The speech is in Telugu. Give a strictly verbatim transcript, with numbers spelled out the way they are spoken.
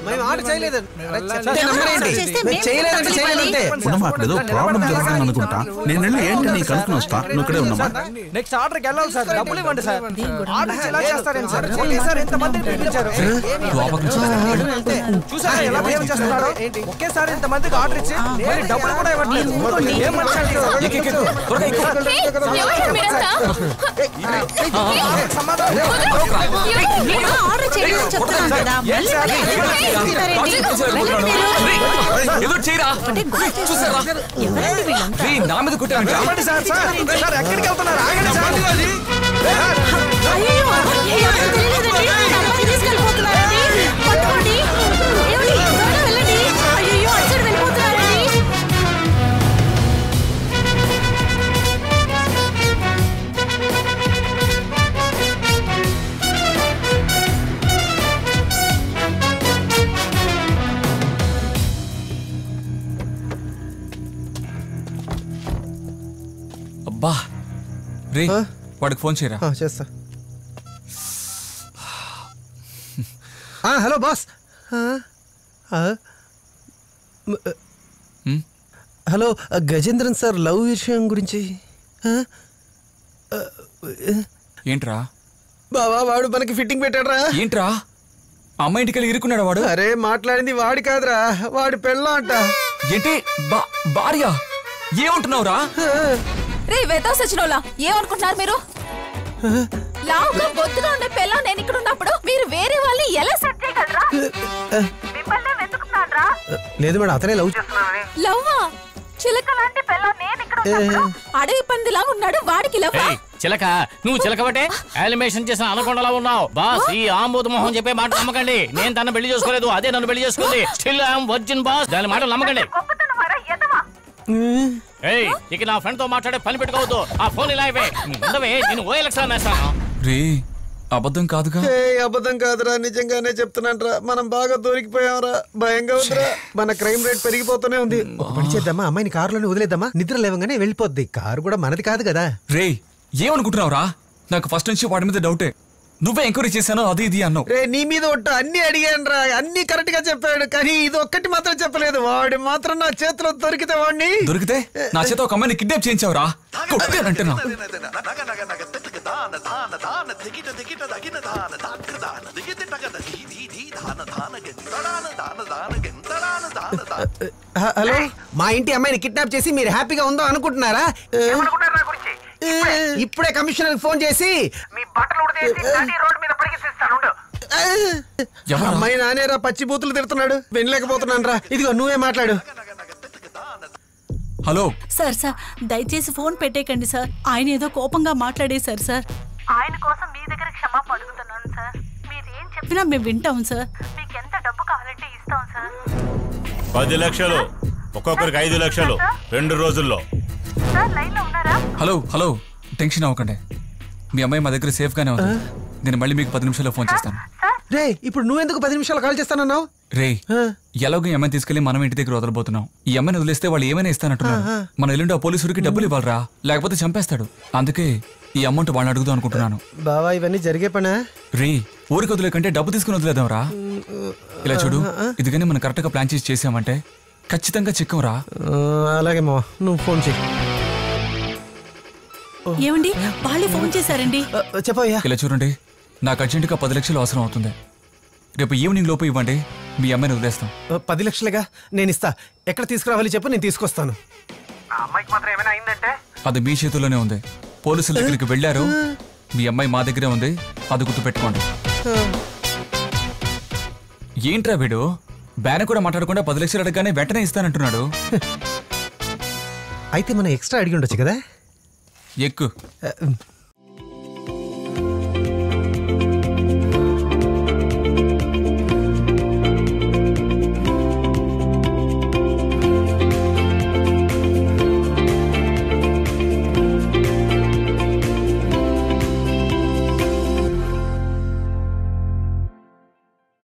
మేము ఆర్డర్ చేయలేదు. ఏదో ప్రాబ్లం జరుగుతుంది అనుకుంటా. నేను వెళ్ళి ఏంటి నీ కనుక్కుని వస్తా. నువ్వు ఇక్కడే ఉన్నామా? నెక్స్ట్ ఆర్డర్కి వెళ్ళాలి సార్. డబ్బులు ఇవ్వండి సార్. ఆర్డర్ ఎలా చేస్తారేంటి సార్? సార్ ఎంతమందిని పిలిపించారు? చూసారా ఎలా బిహేవ్ చేస్తున్నారో? ఒకేసారి ఇంతమందికి ఆర్డర్ ఇచ్చి డబ్బులు కూడా ఇవ్వట్లేదు. ఏం మాట్లాడుతున్నారు? నా మీద కుట్టారండి సార్. సార్ ఎక్కడికి వెళ్తున్నారు? ఆగండి సార్. అబ్బా రే వాడికి ఫోన్ చేయరా. చేస్తా. Hello boss. Hello Gajendran sir love విషయం గురించి. ఏంట్రా బావా వాడు మనకి ఫిట్టింగ్ పెట్టాడ్రా. ఏంట్రా అమ్మాయి ఇంటికి వెళ్ళి ఇరుక్కున్నాడు వాడు? అరే మాట్లాడింది వాడి కాదురా, వాడి పెళ్ళం అంట. ఏంటి భార్య? ఏమంటున్నావురా? రే వెతవ సచినోలా ఏమనుకుంటున్నారు మీరు? లావుగా బొద్దుగా ఉండే పిల్ల నేను ఇక్కడ ఉన్నప్పుడు మీరు వేరే వాళ్ళని ఎలా సెట్ చేయగలరా? మిమ్మల్ని వెతుకుతున్నాడ్రా. లేదు మేడం అతనే లవ్ చేస్తున్నాడు. లవ్వా? చిలక లాంటి పిల్ల నేను ఇక్కడ ఉన్నప్పుడు అడవి పందిలా ఉన్నాడు వాడికి లవ్వా? చిలక నువ్వు చిలకబట్టే యానిమేషన్ చేసిన అనకొండలా ఉన్నావు. బాస్ ఈ ఆంబోధ మొహం చెప్పే మాట నమ్మకండి. నేను తన పెళ్లి చేసుకోలేదు, అదే నన్ను పెళ్లి చేసుకుంది. Still I am virgin boss. దాని మాటలు నమ్మకండి. ఏయ్ ఇక నా ఫ్రెండ్ తో మాట్లాడే పని పెట్టుకోవద్దు. ఆ ఫోన్ ఇలా ఇవ్వే. నేను ఓఎల్ఎక్స్ వేస్తాను. రే అబద్ధం కాదుగా? అబద్ధం కాదురా, నిజంగానే చెప్తున్నానరా. మనం బాగా దొరికిపోయామరా. భయంగా ఉందిరా. మన క్రైమ్ రేట్ పెరిగిపోతూనే ఉంది. పని చేద్దామా? అమ్మాయిని కారులోనే వదిలేద్దామా? నిద్ర లేవగానే వెళ్ళిపోద్ది. కారు కూడా మనది కాదు కదా. రే ఏమనుకుంటున్నావురా? నాకు ఫస్ట్ నుంచి వాడి మీద డౌటే. నువ్వే ఎంక్వైరీ చేశాను అది ఇది అన్నావు. రే నీ మీద ఒట్టు అన్ని అడిగాను రా, అన్ని కరెక్ట్ గా చెప్పాడు. కానీ ఇది ఒక్కటి మాత్రం చెప్పలేదు. వాడు మాత్రం నా చేతిలో దొరికితే వాడిని దొరికితే నా చేత ఒక అమ్మాయిని కిడ్నాప్ చేయించావురా. కొట్టానంటున్నా. హలో, మా ఇంటి అమ్మాయిని కిడ్నాప్ చేసి మీరు హ్యాపీగా ఉందో అనుకుంటున్నారా? ఇప్పుడే కమిషనర్ ఫోన్ చేసి మీ బట్టలు రోడ్డు మీద పడిగేసేస్తాను. అమ్మాయి నానేరా పచ్చి బూతులు తిడుతున్నాడు. వినలేకపోతున్నాను రా. ఇదిగో నువ్వే మాట్లాడు. హలో సార్ సార్ దయచేసి ఫోన్ పెట్టేకండి సార్. ఆయన ఏదో కోపంగా మాట్లాడేశారు సార్. ఆయన కోసం మీ దగ్గర క్షమాపణ అడుగుతున్నాను సార్. మీరు ఏం చెప్పినా మేము వింటాం సార్. మీకు ఎంత డబ్బు కావాలంటే ఇస్తాం సార్. పది లక్షలు ఒక్కొక్కరికి ఐదు లక్షలు రెండు రోజుల్లో. హలో హలో టెన్షన్ అవ్వకండి. మీ అమ్మాయి మా దగ్గర సేఫ్ గానే ఉంది. నేను మళ్ళీ మీకు పది నిమిషాల్లో ఫోన్ చేస్తాను. రే ఇప్పుడు నువ్వెందుకు పది నిమిషాలు కాల్ చేస్తానన్నావు? రే ఎలాగో ఈ అమ్మాయిని తీసుకెళ్లి మనం ఇంటి దగ్గర వదలబోతున్నాం. ఈ అమ్మాయిని వదిలేస్తే వాళ్ళు ఏమైనా ఇస్తానంటున్నారు. మన ఎల్లుండి ఆ పోలీసుడికి డబ్బులు ఇవ్వాలరా, లేకపోతే చంపేస్తాడు. అందుకే ఈ అమౌంట్ వాళ్ళని అడుగుదాం అనుకుంటున్నాను. బావా ఇవన్నీ జరిగే పనా? రే ఊరికి వదిలే కంటే డబ్బు తీసుకుని వదిలేదాం రా. ఇలా చూడు, ఇది కానీ మనం కరెక్ట్ గా ప్లాన్ చేసి చేసామంటే ఖచ్చితంగా చిక్కంరా. అలాగే మా నువ్వు ఫోన్ చెయ్యి. ఏమండి వాళ్ళే ఫోన్ చేశారండి. చెప్పయ్యా. ఇలా చూడండి, నాకు అర్జెంటుగా పది లక్షలు అవసరం అవుతుంది. రేపు ఈవినింగ్ లోపు ఇవ్వండి, మీ అమ్మాయిని వదిలేస్తాం. పది లక్షలుగా నేను ఇస్తా. ఎక్కడ తీసుకురావాలి చెప్పు, నేను తీసుకొస్తాను. అది మీ చేతుల్లోనే ఉంది. పోలీసుల దగ్గరికి వెళ్ళారు. మీ అమ్మాయి మా దగ్గరే ఉంది, అది గుర్తు పెట్టుకోండి. ఏంట్రా వీడు బ్యాన్ కూడా మాట్లాడకుండా పది లక్షలు అడగగానే వెంటనే ఇస్తానంటున్నాడు. అయితే మనం ఎక్స్ట్రా అడిగి ఉండొచ్చు కదా. ఎక్కు